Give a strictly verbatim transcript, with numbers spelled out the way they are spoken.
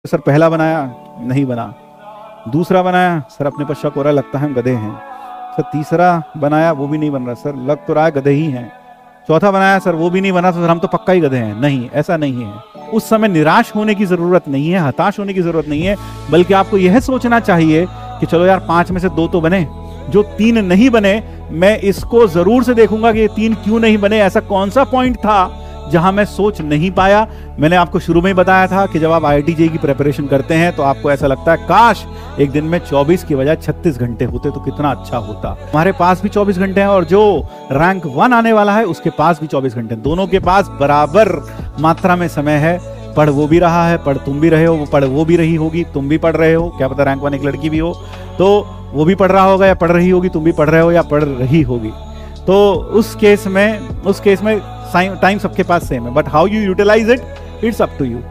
Sir पहला बनाया नहीं बना, दूसरा बनाया सर अपने पर शक हो रहा है, लगता है हम गधे हैं। सर तीसरा बनाया वो भी नहीं बन रहा, सर लग तो रहा है गधे ही हैं। चौथा बनाया सर वो भी नहीं बना, तो सर हम तो पक्का ही गधे हैं। नहीं, ऐसा नहीं है। उस समय निराश होने की जरूरत नहीं है, हताश होने की जरूरत नहीं है, बल्कि आपको यह सोचना चाहिए कि चलो यार पांच में से दो तो बने, जो तीन नहीं बने मैं इसको जरूर से देखूंगा कि ये तीन क्यों नहीं बने, ऐसा कौन सा पॉइंट था जहां मैं सोच नहीं पाया। मैंने आपको शुरू में ही बताया था कि जब आप आई आई टी जे ई की प्रिपरेशन करते हैं तो आपको ऐसा लगता है काश एक दिन में चौबीस की बजाय छत्तीस घंटे होते तो कितना अच्छा होता। हमारे पास भी चौबीस घंटे हैं और जो रैंक वन आने वाला है उसके पास भी चौबीस घंटे, दोनों के पास बराबर मात्रा में समय है। पढ़ वो भी रहा है, पढ़ तुम भी रहे हो, वो पढ़ वो भी रही होगी, तुम भी पढ़ रहे हो, क्या पता रैंक वन एक लड़की भी हो तो वो भी पढ़ रहा होगा या पढ़ रही होगी, तुम भी पढ़ रहे हो या पढ़ रही होगी। तो उस केस में उस केस में टाइम सबके पास सेम है, but how you utilise it, it's up to you.